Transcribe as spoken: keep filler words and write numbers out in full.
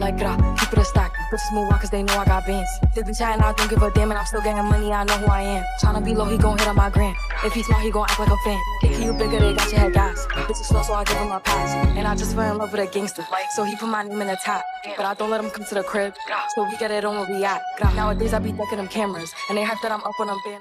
like grah, keep it a stack. Bitches move on cause they know I got bands. They be chatting, I don't give a damn, and I'm still getting money, I know who I am. Tryna be low, he gon' hit on my gram. If he's smart, he gon' act like a fan. Dick, you bigger, they got your head gas. Bitches slow, so I give him a pass. And I just fell in love with a gangster, so he put my name in the top. But I don't let him come to the crib, so we get it on where we at. Nowadays I be ducking them cameras, and they hype that I'm up on them band.